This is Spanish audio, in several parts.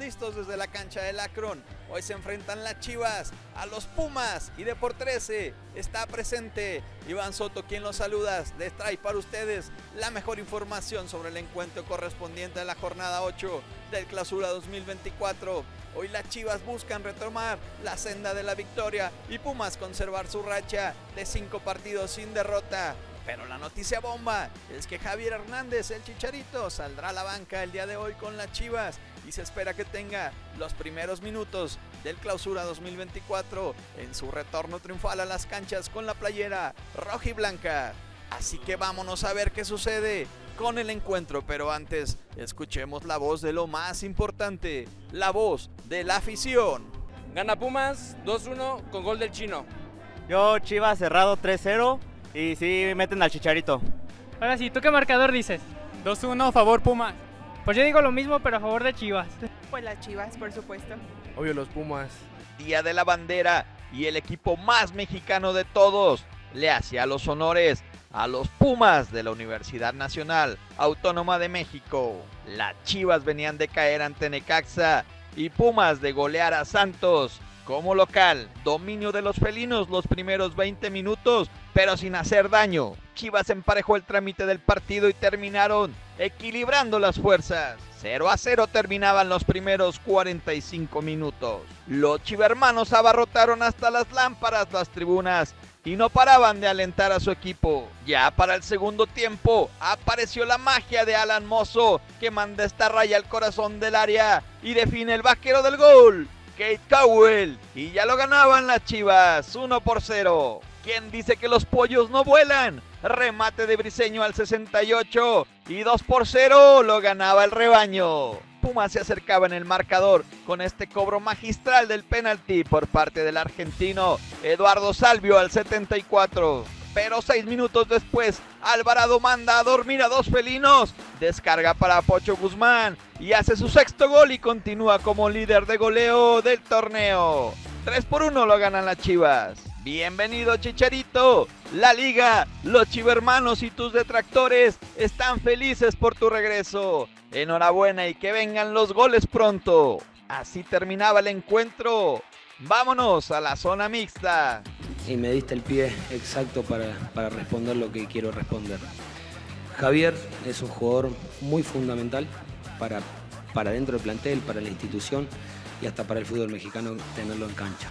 listos desde la cancha del Akron. Hoy se enfrentan las Chivas a los Pumas y de por 13 está presente Iván Soto, quien los saluda. Les trae para ustedes la mejor información sobre el encuentro correspondiente a la jornada 8 del Clausura 2024. Hoy las Chivas buscan retomar la senda de la victoria y Pumas conservar su racha de 5 partidos sin derrota. Pero la noticia bomba es que Javier Hernández, el Chicharito, saldrá a la banca el día de hoy con las Chivas y se espera que tenga los primeros minutos del Clausura 2024 en su retorno triunfal a las canchas con la playera roja y blanca. Así que vámonos a ver qué sucede con el encuentro, pero antes escuchemos la voz de lo más importante, la voz de la afición. Gana Pumas 2-1 con gol del Chino. Yo Chivas cerrado 3-0 y sí meten al Chicharito. Ahora sí, ¿tú qué marcador dices? 2-1 favor Pumas. Pues yo digo lo mismo, pero a favor de Chivas. Pues las Chivas, por supuesto. Obvio los Pumas. Día de la bandera y el equipo más mexicano de todos le hacía los honores a los Pumas de la Universidad Nacional Autónoma de México. Las Chivas venían de caer ante Necaxa y Pumas de golear a Santos. Como local, dominio de los felinos los primeros 20 minutos, pero sin hacer daño. Chivas emparejó el trámite del partido y terminaron equilibrando las fuerzas. 0-0 terminaban los primeros 45 minutos. Los chivermanos abarrotaron hasta las lámparas las tribunas y no paraban de alentar a su equipo. Ya para el segundo tiempo apareció la magia de Alan Mozo, que manda esta raya al corazón del área y define el vaquero del gol, Kate Cowell, y ya lo ganaban las Chivas 1-0. ¿Quién dice que los pollos no vuelan? Remate de Briseño al 68 y 2-0 lo ganaba el rebaño. Pumas se acercaba en el marcador con este cobro magistral del penalti por parte del argentino Eduardo Salvio al 74. Pero 6 minutos después, Alvarado manda a dormir a dos felinos, descarga para Pocho Guzmán y hace su sexto gol y continúa como líder de goleo del torneo. 3-1 lo ganan las Chivas. Bienvenido Chicharito, la liga, los chivermanos y tus detractores están felices por tu regreso. Enhorabuena y que vengan los goles pronto. Así terminaba el encuentro. Vámonos a la zona mixta. Y me diste el pie exacto para responder lo que quiero responder. Javier es un jugador muy fundamental para dentro del plantel, para la institución y hasta para el fútbol mexicano tenerlo en cancha.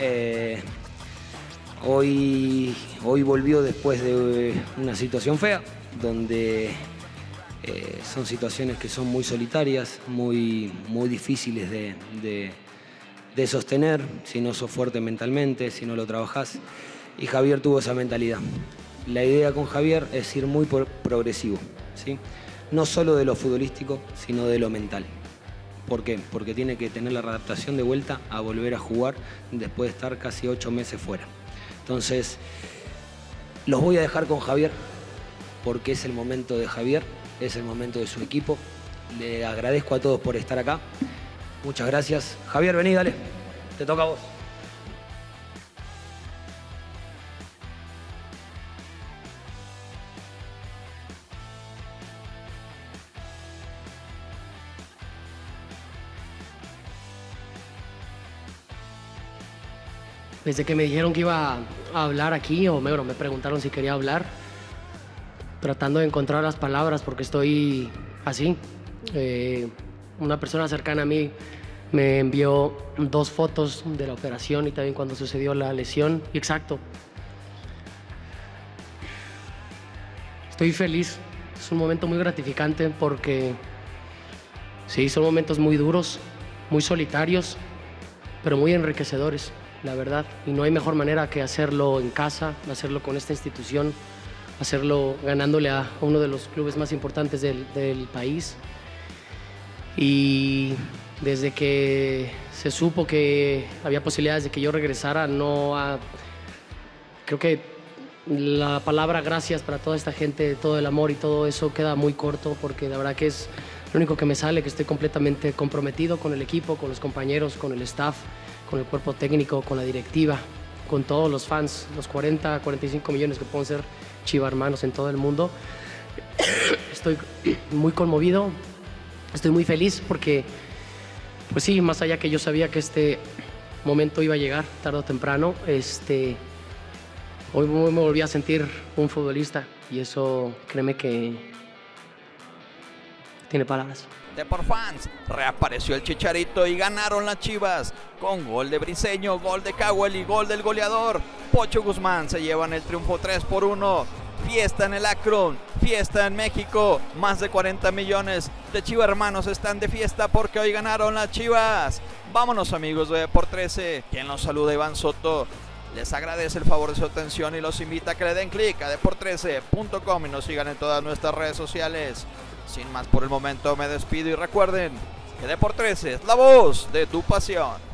Hoy volvió después de una situación fea, donde son situaciones que son muy solitarias, muy difíciles de sostener si no sos fuerte mentalmente, si no lo trabajás. Y Javier tuvo esa mentalidad. La idea con Javier es ir muy progresivo, ¿sí? No solo de lo futbolístico, sino de lo mental. ¿Por qué? Porque tiene que tener la adaptación de vuelta a volver a jugar después de estar casi 8 meses fuera. Entonces, los voy a dejar con Javier, porque es el momento de Javier, es el momento de su equipo. Le agradezco a todos por estar acá. Muchas gracias. Javier, vení, dale. Te toca a vos. Desde que me dijeron que iba a hablar aquí, o me preguntaron si quería hablar, tratando de encontrar las palabras porque estoy así. Una persona cercana a mí me envió 2 fotos de la operación y también cuando sucedió la lesión. Y exacto. Estoy feliz. Es un momento muy gratificante porque sí, son momentos muy duros, muy solitarios, pero muy enriquecedores, la verdad. Y no hay mejor manera que hacerlo en casa, hacerlo con esta institución, hacerlo ganándole a uno de los clubes más importantes del país. Y desde que se supo que había posibilidades de que yo regresara, creo que la palabra gracias para toda esta gente, todo el amor y todo eso queda muy corto, porque la verdad que es lo único que me sale, que estoy completamente comprometido con el equipo, con los compañeros, con el staff, con el cuerpo técnico, con la directiva, con todos los fans, los 40, 45 millones que pueden ser chivarmanos en todo el mundo. Estoy muy conmovido, estoy muy feliz porque pues sí, más allá que yo sabía que este momento iba a llegar tarde o temprano, hoy me volví a sentir un futbolista y eso, créeme que tiene palabras. De por fans, reapareció el Chicharito y ganaron las Chivas con gol de Briseño, gol de Cowell y gol del goleador Pocho Guzmán. Se llevan el triunfo 3-1. Fiesta en el Akron, fiesta en México. Más de 40 millones de chivermanos están de fiesta porque hoy ganaron las Chivas. Vámonos, amigos de Deport 13. Quien los saluda, Iván Soto. Les agradece el favor de su atención y los invita a que le den clic a deport13.com y nos sigan en todas nuestras redes sociales. Sin más por el momento, me despido y recuerden que Deport 13 es la voz de tu pasión.